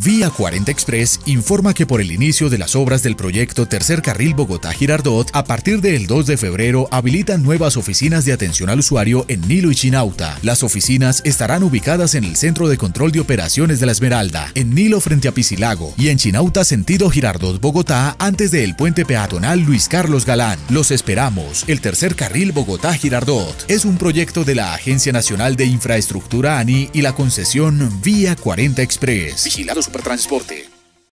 Vía 40 Express informa que por el inicio de las obras del proyecto Tercer Carril Bogotá-Girardot, a partir del 2 de febrero habilitan nuevas oficinas de atención al usuario en Nilo y Chinauta. Las oficinas estarán ubicadas en el Centro de Control de Operaciones de la Esmeralda, en Nilo frente a Piscilago y en Chinauta sentido Girardot-Bogotá antes del puente peatonal Luis Carlos Galán. Los esperamos. El Tercer Carril Bogotá-Girardot es un proyecto de la Agencia Nacional de Infraestructura ANI y la concesión Vía 40 Express. Vigilado Supertransporte.